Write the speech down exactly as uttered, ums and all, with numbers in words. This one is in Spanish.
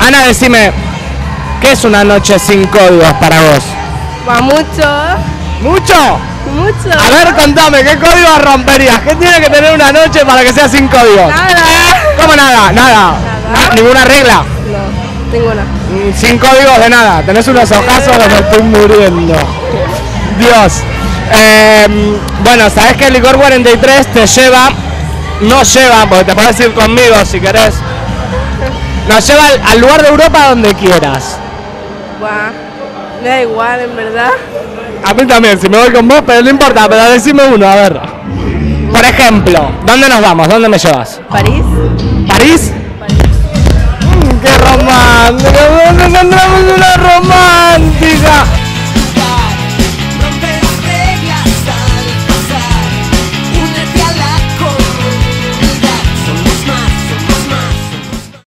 Ana, decime, ¿qué es una noche sin códigos para vos? Va mucho. ¿Mucho? Mucho. A ver, contame, ¿qué códigos romperías? ¿Qué tiene que tener una noche para que sea sin códigos? Nada. ¿Cómo nada? Nada. Nada. Na- ¿Ninguna regla? No, ninguna. Mm, Sin códigos de nada. Tenés unos ojazos que me estoy muriendo. Dios. Eh, bueno, sabés que el licor cuarenta y tres te lleva, no lleva, porque te podés ir conmigo si querés. Nos lleva al, al lugar de Europa donde quieras. Va. Me da igual, en verdad. A mí también, si me voy con vos, pero no importa, pero decime uno, a ver. Por ejemplo, ¿dónde nos vamos? ¿Dónde me llevas? París. ¿París? Mm, ¡Qué romántica! ¡Nos encontramos una romántica!